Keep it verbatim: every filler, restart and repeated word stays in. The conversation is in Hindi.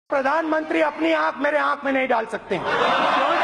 प्रधानमंत्री अपनी आंख मेरे आंख में नहीं डाल सकते हैं।